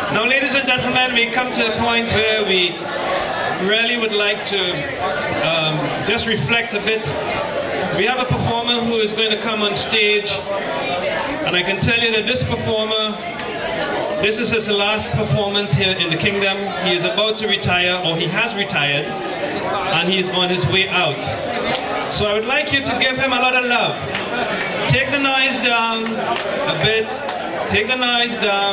Now, ladies and gentlemen, we come to a point where we really would like to just reflect a bit. We have a performer who is going to come on stage, and I can tell you that this performer, this is his last performance here in the kingdom. He is about to retire, or he has retired, and he's on his way out. So I would like you to give him a lot of love. Take the noise down a bit. Take the noise down.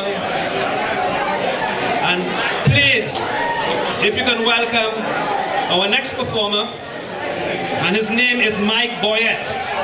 And please, if you can welcome our next performer, and his name is Mike Boyett.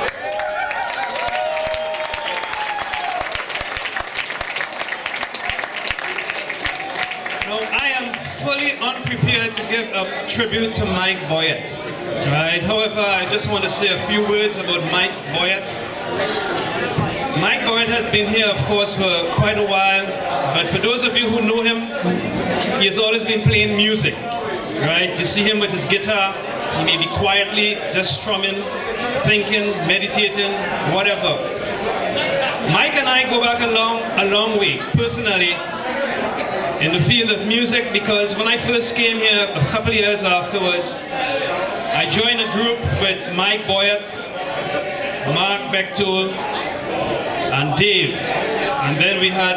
Now, I am fully unprepared to give a tribute to Mike Boyett. Right? However, I just want to say a few words about Mike Boyett. Mike Boyett has been here, of course, for quite a while, but for those of you who know him, he has always been playing music, right? You see him with his guitar, he may be quietly just strumming, thinking, meditating, whatever. Mike and I go back a long way, personally, in the field of music, because when I first came here a couple of years afterwards, I joined a group with Mike Boyett, Mark Bechtold, and Dave, and then we had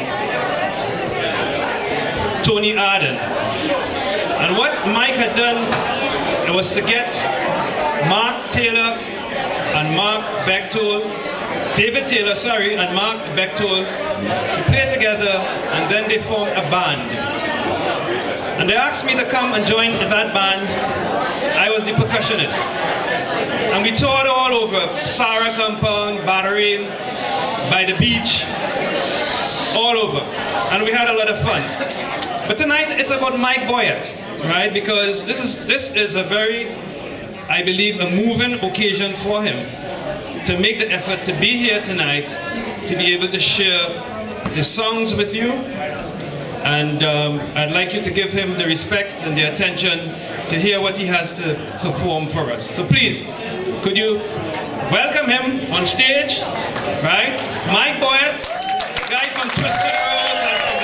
Tony Arden. And what Mike had done was to get Mark Taylor and Mark Bechtold, David Taylor, sorry, and Mark Bechtold to play together, and then they formed a band. And they asked me to come and join that band. I was the percussionist. And we toured all over, Sarah Compound, Battery, by the beach, all over. And we had a lot of fun. But tonight it's about Mike Boyett, right? Because this is a very, I believe, a moving occasion for him to make the effort to be here tonight, to be able to share his songs with you. And I'd like you to give him the respect and the attention to hear what he has to perform for us. So please, could you welcome him on stage, right? Mike Boyett, the guy from Twisted Girls and from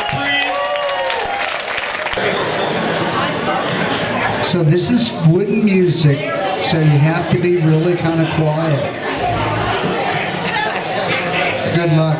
The Breeze. So this is wooden music, so you have to be really kind of quiet. Good luck.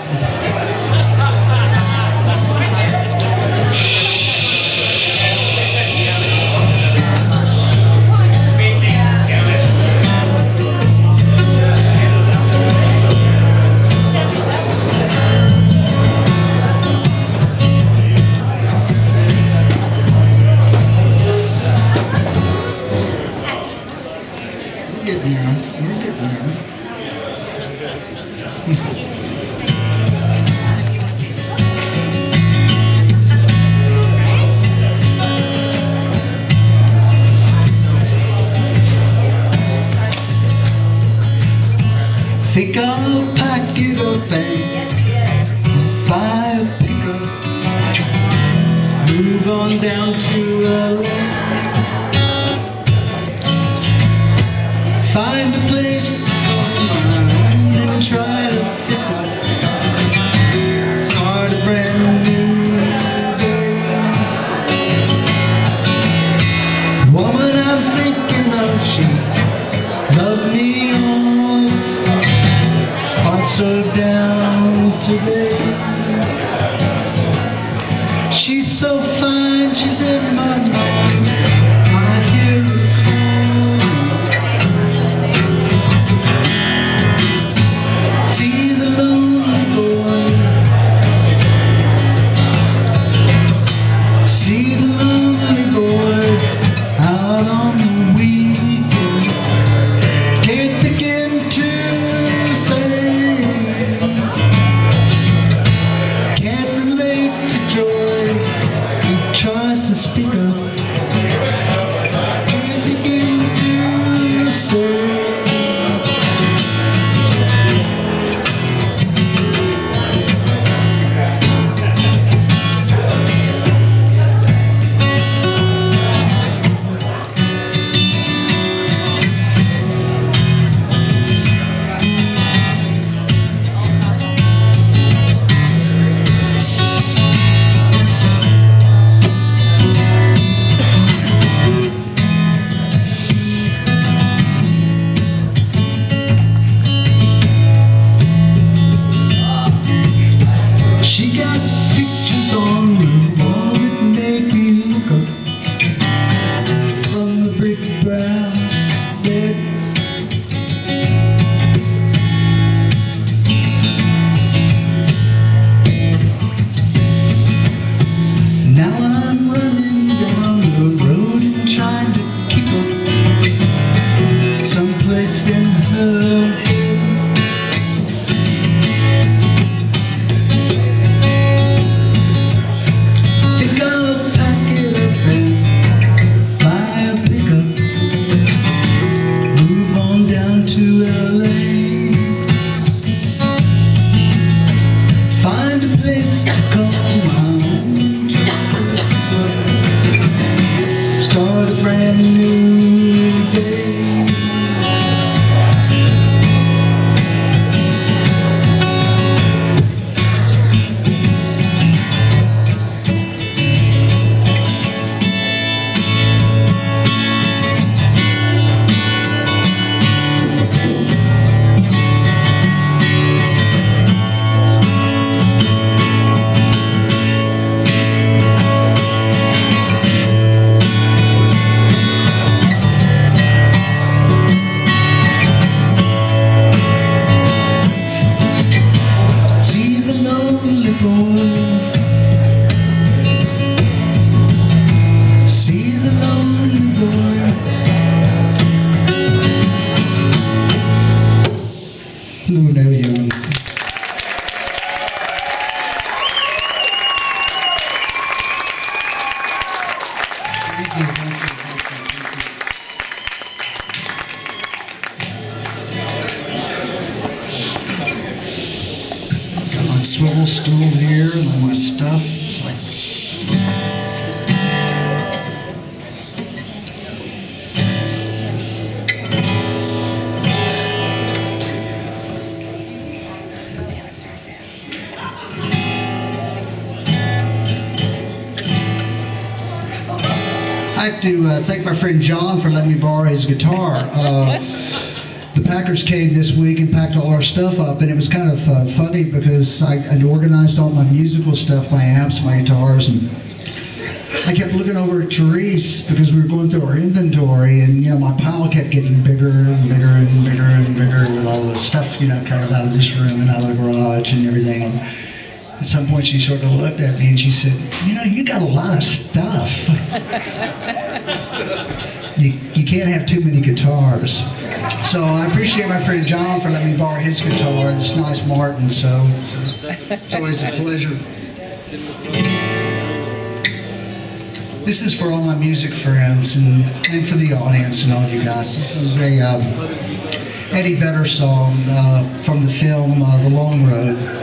Think I'll pack it up and buy a pickup, move on down to LA, find a place to call mine and try to fit up. Start a brand new day. Woman, I'm thinking of she loved me on, so down today. She's so fine, she's in my mind. I hear her call. See the lonely boy. See the lonely boy out on the weekend. Can't begin to say. Tries to speak up, can't begin to say. like to thank my friend John for letting me borrow his guitar. The Packers came this week and packed all our stuff up, and it was kind of funny because I'd organized all my musical stuff, my amps, my guitars, and I kept looking over at Therese because we were going through our inventory, and you know, my pile kept getting bigger and bigger and bigger and bigger with all the stuff, you know, kind of out of this room and out of the garage and everything. And at some point she sort of looked at me and she said, you know, you got a lot of stuff. You can't have too many guitars. So I appreciate my friend John for letting me borrow his guitar, this nice Martin, so it's always a pleasure. This is for all my music friends and for the audience and all you guys. This is a Eddie Vedder song from the film The Long Road.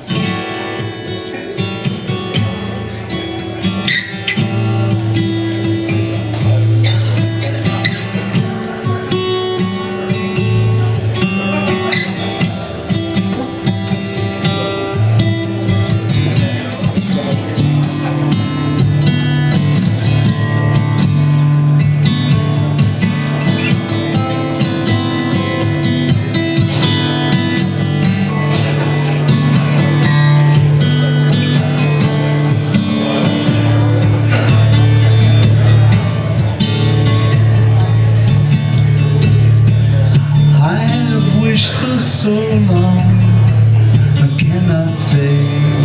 So long, I cannot say.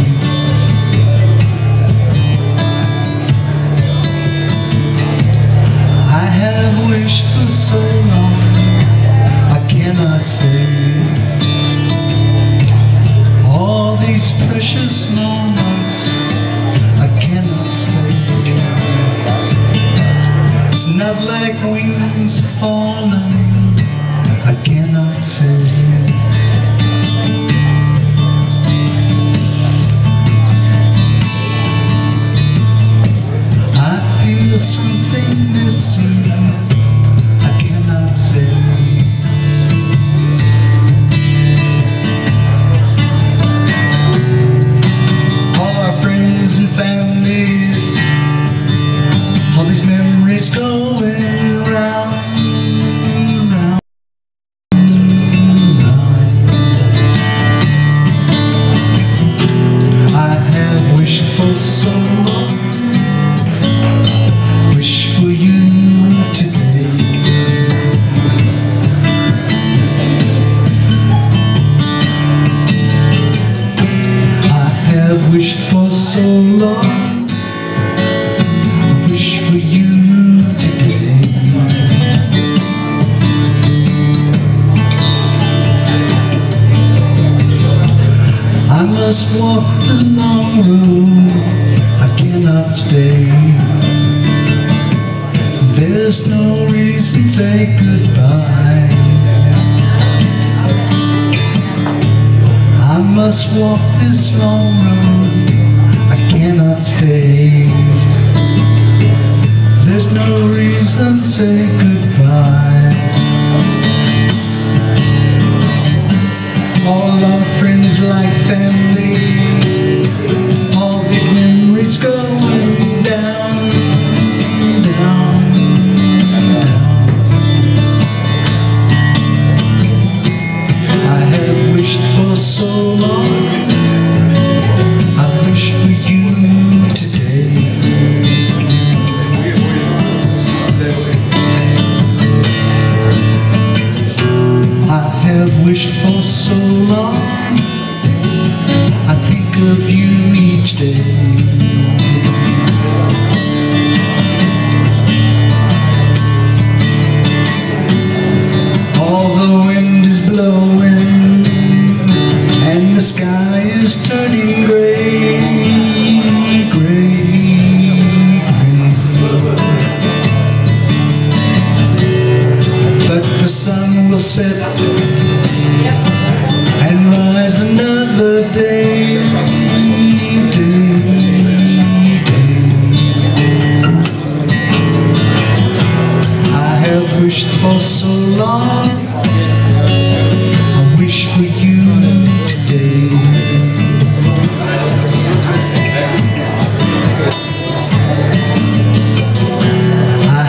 I have wished for so long, I cannot say. All these precious moments, I cannot say. It's not like wings falling, I cannot say. Something missing, I cannot say. All our friends and families, all these memories going round, round, round. I have wished for so long, wish for you today. I have wished for so long, I wish for you today. I must walk the long road, I cannot stay. There's no reason to say goodbye. I must walk this long road, I cannot stay. There's no reason to say goodbye. All our friends like family, all these memories going down, down. For so long, I wish for you today. I have wished for so long, I think of you each day. All the wind is blowing and the sky is turning gray, gray, gray. But the sun will set and rise another day, day, day. I have wished for so long, I wish for you today. I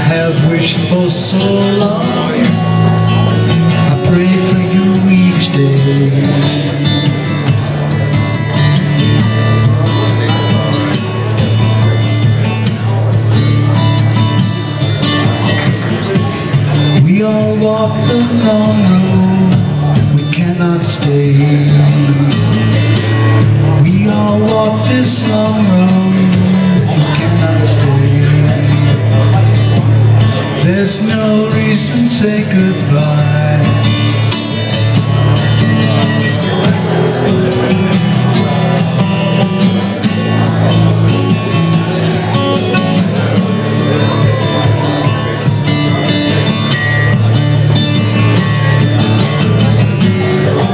for so long. I pray for you each day. We all walk the long road, we cannot stay. We all walk this long road, we cannot stay. There's no reason to say goodbye.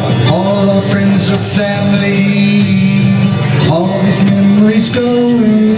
All our friends are family, all these memories go in